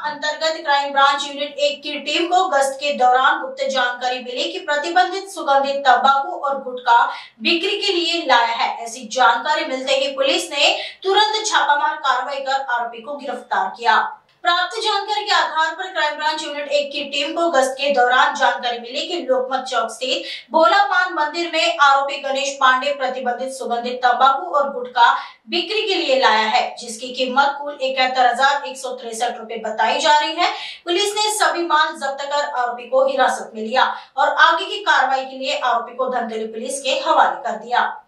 अंतर्गत crime branch unit 1 की team को गश्त के दौरान गुप्त जानकारी मिली कि प्रतिबंधित सुगंधित तंबाकू और गुटखा बिक्री के लिए लाया है। ऐसी जानकारी मिलते ही पुलिस ने तुरंत छापामार कार्रवाई कर आरोपी को गिरफ्तार किया। प्राप्त जानकारी के आधार पर क्राइम ब्रांच यूनिट 1 की टीम को गश्त के दौरान जानकारी मिली कि लोकमत चौक स्थित भोला पान मंदिर में आरोपी गणेश पांडे प्रतिबंधित सुगंधित तंबाकू और गुटखा बिक्री के लिए लाया है, जिसकी कीमत कुल 71,163 रुपए बताई जा रही है। पुलिस ने सभी माल जब्त कर आरोपी को हिरासत में लिया और आगे की कार्रवाई के लिए आरोपी को धमतरी पुलिस के हवाले कर दिया।